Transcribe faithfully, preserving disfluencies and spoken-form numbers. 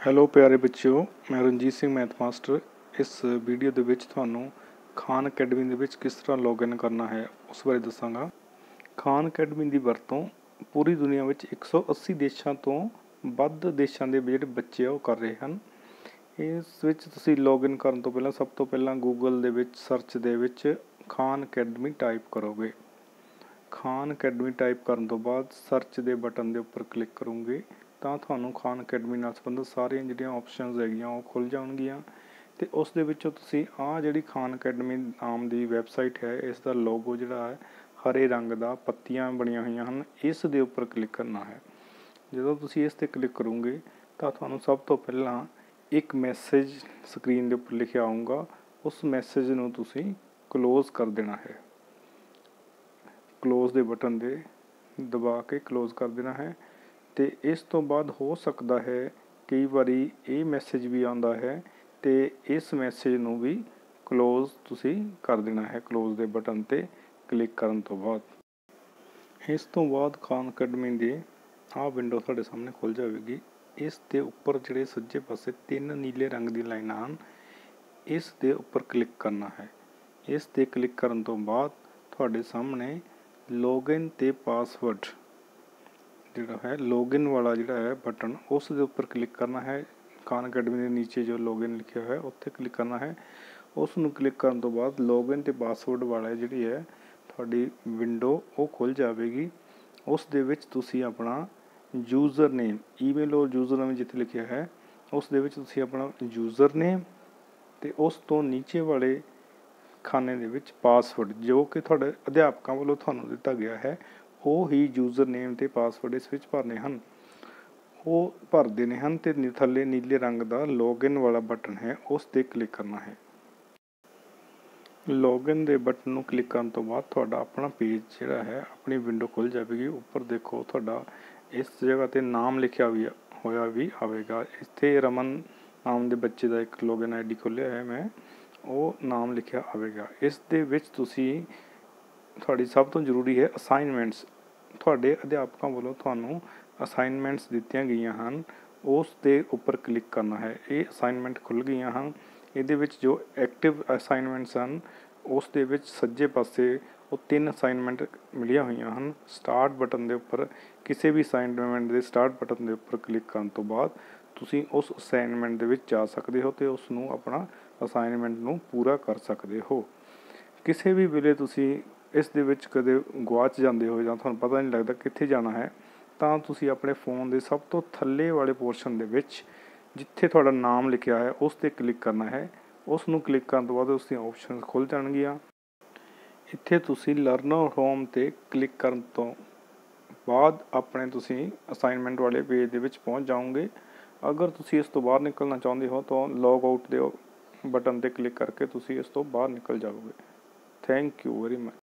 Hello ਪਿਆਰੇ ਬੱਚਿਓ, ਮੈਂ ਰਣਜੀਤ ਸਿੰਘ ਮੈਥ ਮਾਸਟਰ। ਇਸ ਵੀਡੀਓ ਦੇ ਵਿੱਚ ਤੁਹਾਨੂੰ ਖਾਨ ਅਕੈਡਮੀ ਦੇ ਵਿੱਚ ਕਿਸ ਤਰ੍ਹਾਂ ਲੌਗਇਨ ਕਰਨਾ ਹੈ ਉਸ ਬਾਰੇ ਦੱਸਾਂਗਾ। ਖਾਨ ਅਕੈਡਮੀ ਦੀ ਵਰਤੋਂ ਪੂਰੀ ਦੁਨੀਆ ਵਿੱਚ ਇੱਕ ਸੌ ਅੱਸੀ ਦੇਸ਼ਾਂ ਤੋਂ ਵੱਧ ਦੇਸ਼ਾਂ ਦੇ ਜਿਹੜੇ ਬੱਚੇ ਆ ਉਹ ਕਰ ਰਹੇ ਹਨ। ਇਸ ਵਿੱਚ ਤੁਸੀਂ ਲੌਗਇਨ ਕਰਨ ਤੋਂ ਪਹਿਲਾਂ ਸਭ ਤੋਂ ਪਹਿਲਾਂ ਗੂਗਲ ਦੇ ਵਿੱਚ ਸਰਚ ਦੇ ਵਿੱਚ ਖਾਨ ਅਕੈਡਮੀ ਟਾਈਪ ਕਰੋਗੇ। ਖਾਨ ਅਕੈਡਮੀ ਟਾਈਪ ਕਰਨ ਤੋਂ ਬਾਅਦ ਸਰਚ ਦੇ ਬਟਨ ਦੇ ਉੱਪਰ ਕਲਿੱਕ ਕਰੋਗੇ ਤਾਂ ਤੁਹਾਨੂੰ ਖਾਨ ਅਕੈਡਮੀ ਨਾਲ ਸੰਬੰਧਿਤ ਸਾਰੀਆਂ ਜਿਹੜੀਆਂ ਆਪਸ਼ਨਸ ਹੈਗੀਆਂ ਉਹ ਖੁੱਲ੍ਹ ਜਾਣਗੀਆਂ ਅਤੇ ਉਸ ਦੇ ਵਿੱਚੋਂ ਤੁਸੀਂ ਆਹ ਜਿਹੜੀ ਖਾਨ ਅਕੈਡਮੀ ਨਾਮ ਦੀ ਵੈਬਸਾਈਟ ਹੈ, ਇਸ ਦਾ ਲੋਗੋ ਜਿਹੜਾ ਹੈ ਹਰੇ ਰੰਗ ਦਾ ਪੱਤੀਆਂ ਬਣੀਆਂ ਹੋਈਆਂ ਹਨ, ਇਸ ਦੇ ਉੱਪਰ ਕਲਿੱਕ ਕਰਨਾ ਹੈ। ਜਦੋਂ ਤੁਸੀਂ ਇਸ 'ਤੇ ਕਲਿੱਕ ਕਰੋਗੇ ਤਾਂ ਤੁਹਾਨੂੰ ਸਭ ਤੋਂ ਪਹਿਲਾਂ ਇੱਕ ਮੈਸੇਜ ਸਕਰੀਨ ਦੇ ਉੱਪਰ ਲਿਖਿਆ ਆਊਗਾ। ਉਸ ਮੈਸੇਜ ਨੂੰ ਤੁਸੀਂ ਕਲੋਜ਼ ਕਰ ਦੇਣਾ ਹੈ। ਕਲੋਜ਼ ਦੇ ਬਟਨ 'ਤੇ ਦਬਾ ਕੇ ਕਲੋਜ਼ ਕਰ ਦੇਣਾ ਹੈ। ਅਤੇ ਇਸ ਤੋਂ ਬਾਅਦ ਹੋ ਸਕਦਾ ਹੈ ਕਈ ਵਾਰੀ ਇਹ ਮੈਸੇਜ ਵੀ ਆਉਂਦਾ ਹੈ ਅਤੇ ਇਸ ਮੈਸੇਜ ਨੂੰ ਵੀ ਕਲੋਜ਼ ਤੁਸੀਂ ਕਰ ਦੇਣਾ ਹੈ ਕਲੋਜ਼ ਦੇ ਬਟਨ 'ਤੇ ਕਲਿੱਕ ਕਰਨ ਤੋਂ ਬਾਅਦ। ਇਸ ਤੋਂ ਬਾਅਦ ਖਾਨ ਅਕੈਡਮੀ ਦੀ ਆਹ ਵਿੰਡੋ ਤੁਹਾਡੇ ਸਾਹਮਣੇ ਖੁੱਲ੍ਹ ਜਾਵੇਗੀ। ਇਸ ਦੇ ਉੱਪਰ ਜਿਹੜੇ ਸੱਜੇ ਪਾਸੇ ਤਿੰਨ ਨੀਲੇ ਰੰਗ ਦੀਆਂ ਲਾਈਨਾਂ ਹਨ, ਇਸ ਦੇ ਉੱਪਰ ਕਲਿੱਕ ਕਰਨਾ ਹੈ। ਇਸ 'ਤੇ ਕਲਿੱਕ ਕਰਨ ਤੋਂ ਬਾਅਦ ਤੁਹਾਡੇ ਸਾਹਮਣੇ ਲੌਗਇਨ ਅਤੇ ਪਾਸਵਰਡ ਜਿਹੜਾ ਹੈ ਲੌਗਇਨ ਵਾਲਾ ਜਿਹੜਾ ਹੈ ਬਟਨ, ਉਸ ਦੇ ਉੱਪਰ ਕਲਿੱਕ ਕਰਨਾ ਹੈ। ਖਾਨ ਅਕੈਡਮੀ ਦੇ ਨੀਚੇ ਜੋ ਲੌਗਇਨ ਲਿਖਿਆ ਹੋਇਆ ਉੱਥੇ ਕਲਿੱਕ ਕਰਨਾ ਹੈ। ਉਸ ਨੂੰ ਕਲਿੱਕ ਕਰਨ ਤੋਂ ਬਾਅਦ ਲੌਗਇਨ ਅਤੇ ਪਾਸਵਰਡ ਵਾਲਾ ਜਿਹੜੀ ਹੈ ਤੁਹਾਡੀ ਵਿੰਡੋ ਉਹ ਖੁੱਲ੍ਹ ਜਾਵੇਗੀ। ਉਸ ਦੇ ਵਿੱਚ ਤੁਸੀਂ ਆਪਣਾ ਯੂਜ਼ਰ ਨੇਮ, ਈਮੇਲ ਔਰ ਯੂਜ਼ਰ ਨੇਮ ਜਿੱਥੇ ਲਿਖਿਆ ਹੈ ਉਸ ਦੇ ਵਿੱਚ ਤੁਸੀਂ ਆਪਣਾ ਯੂਜ਼ਰ ਨੇਮ ਅਤੇ ਉਸ ਤੋਂ ਨੀਚੇ ਵਾਲੇ ਖਾਨੇ ਦੇ ਵਿੱਚ ਪਾਸਵਰਡ ਜੋ ਕਿ ਤੁਹਾਡੇ ਅਧਿਆਪਕਾਂ ਵੱਲੋਂ ਤੁਹਾਨੂੰ ਦਿੱਤਾ ਗਿਆ ਹੈ ਉਹ ਹੀ ਯੂਜ਼ਰ ਨੇਮ ਅਤੇ ਪਾਸਵਰਡ ਇਸ ਵਿੱਚ ਭਰਨੇ ਹਨ, ਉਹ ਭਰ ਦੇਣੇ ਹਨ। ਅਤੇ ਥੱਲੇ ਨੀਲੇ ਰੰਗ ਦਾ ਲੌਗਇਨ ਵਾਲਾ ਬਟਨ ਹੈ ਉਸ 'ਤੇ ਕਲਿੱਕ ਕਰਨਾ ਹੈ। ਲੌਗਇਨ ਦੇ ਬਟਨ ਨੂੰ ਕਲਿੱਕ ਕਰਨ ਤੋਂ ਬਾਅਦ ਤੁਹਾਡਾ ਆਪਣਾ ਪੇਜ ਜਿਹੜਾ ਹੈ ਆਪਣੀ ਵਿੰਡੋ ਖੁੱਲ੍ਹ ਜਾਵੇਗੀ। ਉੱਪਰ ਦੇਖੋ ਤੁਹਾਡਾ ਇਸ ਜਗ੍ਹਾ 'ਤੇ ਨਾਮ ਲਿਖਿਆ ਵੀ ਹੋਇਆ ਵੀ ਆਵੇਗਾ। ਇੱਥੇ ਰਮਨ ਨਾਮ ਦੇ ਬੱਚੇ ਦਾ ਇੱਕ ਲੌਗਇਨ ਆਈ ਡੀ ਖੋਲ੍ਹਿਆ ਹੈ ਮੈਂ, ਉਹ ਨਾਮ ਲਿਖਿਆ ਆਵੇਗਾ। ਇਸ ਦੇ ਵਿੱਚ ਤੁਸੀਂ ਤੁਹਾਡੀ ਸਭ ਤੋਂ ਜ਼ਰੂਰੀ ਹੈ ਅਸਾਈਨਮੈਂਟਸ। ਤੁਹਾਡੇ ਅਧਿਆਪਕਾਂ ਵੱਲੋਂ ਤੁਹਾਨੂੰ ਅਸਾਈਨਮੈਂਟਸ ਦਿੱਤੀਆਂ ਗਈਆਂ ਹਨ, ਉਸ ਦੇ ਉੱਪਰ ਕਲਿੱਕ ਕਰਨਾ ਹੈ। ਇਹ ਅਸਾਈਨਮੈਂਟ ਖੁੱਲ੍ਹ ਗਈਆਂ ਹਨ। ਇਹਦੇ ਵਿੱਚ ਜੋ ਐਕਟਿਵ ਅਸਾਈਨਮੈਂਟਸ ਹਨ ਉਸ ਦੇ ਵਿੱਚ ਸੱਜੇ ਪਾਸੇ ਉਹ ਤਿੰਨ ਅਸਾਈਨਮੈਂਟ ਮਿਲੀਆਂ ਹੋਈਆਂ ਹਨ। ਸਟਾਰਟ ਬਟਨ ਦੇ ਉੱਪਰ ਕਿਸੇ ਵੀ ਅਸਾਈਨਮੈਂਟ ਦੇ ਸਟਾਰਟ ਬਟਨ ਦੇ ਉੱਪਰ ਕਲਿੱਕ ਕਰਨ ਤੋਂ ਬਾਅਦ ਤੁਸੀਂ ਉਸ ਅਸਾਈਨਮੈਂਟ ਦੇ ਵਿੱਚ ਜਾ ਸਕਦੇ ਹੋ ਅਤੇ ਉਸ ਨੂੰ ਆਪਣਾ ਅਸਾਈਨਮੈਂਟ ਨੂੰ ਪੂਰਾ ਕਰ ਸਕਦੇ ਹੋ। ਕਿਸੇ ਵੀ ਵੇਲੇ ਤੁਸੀਂ ਇਸ ਦੇ ਵਿੱਚ ਕਦੇ ਗੁਆਚ ਜਾਂਦੇ ਹੋ ਜਾਂ ਤੁਹਾਨੂੰ ਪਤਾ ਨਹੀਂ ਲੱਗਦਾ ਕਿੱਥੇ ਜਾਣਾ ਹੈ ਤਾਂ ਤੁਸੀਂ ਆਪਣੇ ਫ਼ੋਨ ਦੇ ਸਭ ਤੋਂ ਥੱਲੇ ਵਾਲੇ ਪੋਰਸ਼ਨ ਦੇ ਵਿੱਚ ਜਿੱਥੇ ਤੁਹਾਡਾ ਨਾਮ ਲਿਖਿਆ ਹੈ ਉਸ 'ਤੇ ਕਲਿੱਕ ਕਰਨਾ ਹੈ। ਉਸ ਨੂੰ ਕਲਿੱਕ ਕਰਨ ਤੋਂ ਬਾਅਦ ਉਸ ਦੀਆਂ ਆਪਸ਼ਨਸ ਖੁੱਲ੍ਹ ਜਾਣਗੀਆਂ। ਇੱਥੇ ਤੁਸੀਂ ਲਰਨਰ ਹੋਮ 'ਤੇ ਕਲਿੱਕ ਕਰਨ ਤੋਂ ਬਾਅਦ ਆਪਣੇ ਤੁਸੀਂ ਅਸਾਈਨਮੈਂਟ ਵਾਲੇ ਪੇਜ ਦੇ ਵਿੱਚ ਪਹੁੰਚ ਜਾਓਗੇ। ਅਗਰ ਤੁਸੀਂ ਇਸ ਤੋਂ ਬਾਹਰ ਨਿਕਲਣਾ ਚਾਹੁੰਦੇ ਹੋ ਤਾਂ ਲੌਗ ਆਊਟ ਦੇ ਬਟਨ 'ਤੇ ਕਲਿੱਕ ਕਰਕੇ ਤੁਸੀਂ ਇਸ ਤੋਂ ਬਾਹਰ ਨਿਕਲ ਜਾਓਗੇ। Thank you very much.